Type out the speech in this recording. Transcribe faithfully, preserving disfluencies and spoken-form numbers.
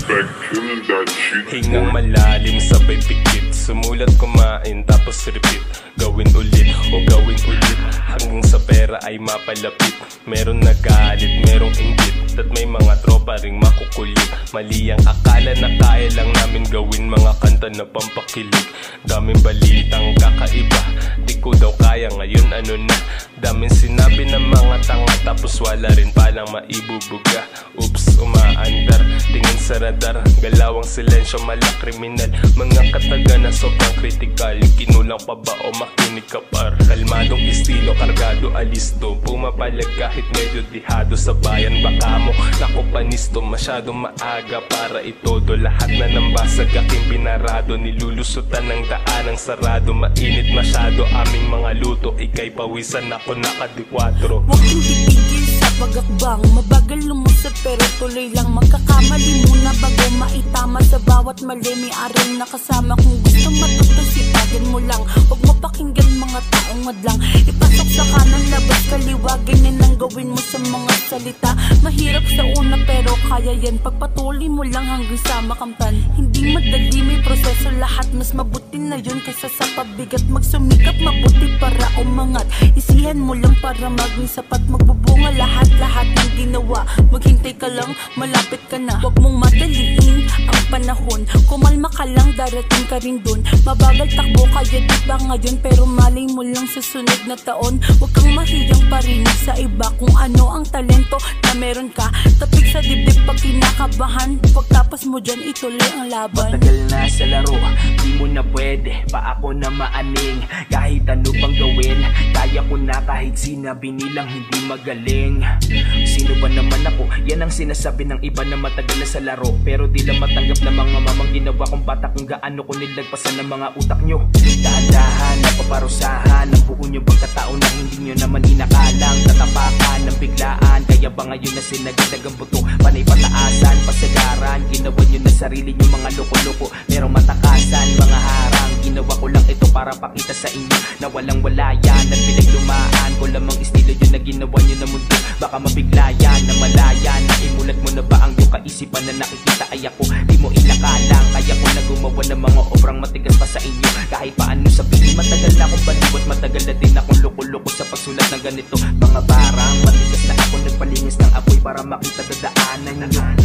respect, kill that shit. Hingang malalim, sabay pikit. Sumulat, kumain, tapos repeat. Gawin ulit o gawin ulit hanggang sa pera ay mapalapit. Meron nagalit, merong inggit, at may mga tropa ring makukulit. Mali ang akala na kaya lang namin gawin mga kanta na pampakilig. Daming balitang kakaiba, di ko daw kaya ngayon ano na. Daming sinabi ng mga tanga, tapos wala rin palang maibubuga. Oops, umaandar, tingin sa radar, galawang silensyo, mala kriminal. Mga kataga na sobrang kritikal, kinulang pa ba o makinig ka par? Kalmadong estilo, kargado alisto, pumapalag kahit medyo dihado sa bayan. Baka mo naku panisto, masyadong maaga para itodo. Lahat na ng basag aking pinarado, nilulusutan ng daan ang sarado. Mainit masyado aming mga luto, ikay pawisan ako nakadikwatro. Huwag kang titigil sa pagakbang, mabagal lumusot pero tuloy lang. Magkakamali muna bago maitama, sa bawat mali may aral na kasama. Kung gusto matuto, sipagin mo lang, huwag mo pakinggan mga taong madlang. Ipasok sa kanan, labas kaliwa, ganyan ang gawin mo sa mga salita. Mahirap sa una pero kaya yan, pagpatuloy mo lang hanggang sa makamtan. Hindi madali, may proseso lahat, mas mabuti na yun kaysa sa pabigat. Magsumikap mabuti para umangat, isihan mo lang para maging sapat. Magbubunga lahat-lahat ng ginawa, maghintay ka lang, malapit ka na. Huwag mong madaliin ang panahon, kumalma ka lang, darating ka rin dun. Mabagal takbo kaya di ba ngayon, pero malay mo lang sa sunod na taon. Huwag kang mahiyang parinig sa iba kung ano ang talento na meron ka. Tapik sa dibdib pag kinakabahan, pagtapos mo dyan ituloy ang laban. Matagal na sa laro, di mo na pwede pa ako na maaning. Kahit ano pang gawin, kaya ko na kahit sinabi nilang hindi magaling. Sino ba naman ako? Yan ang sinasabi ng iba na matagal na sa laro, pero di lang matanggap na mga mamang ginawa kong bata kung gaano ko nilagpasan ng mga utak nyo. Dahan-dahan, napaparusahan ang buo nyo pagkatao na hindi nyo naman inakalang. Tatapakan ng biglaan, kaya ba ngayon na sinagdag ang buto? Panay pataasan, pasagaran, ginawa nyo na sarili nyo mga loko-loko. Pero matakasan, mga harang, ginawa ko lang ito para pakita sa inyo na walang wala yan at pinaglumaan ko lamang estilo yun na ginawa nyo na mundo. Baka mabigla yan na malaya na imulat mo na ba ang iyong kaisipan na nakikita ay ako di mo inakalang. Kaya ko na gumawa ng mga obrang matigas pa sa inyo. Kahit paano sabihin, matagal na akong baliw at matagal na din akong loko-loko sa pagsulat ng ganito. Mga barang matigas na ako nagpalingis ng apoy para makita dadaanan nyo.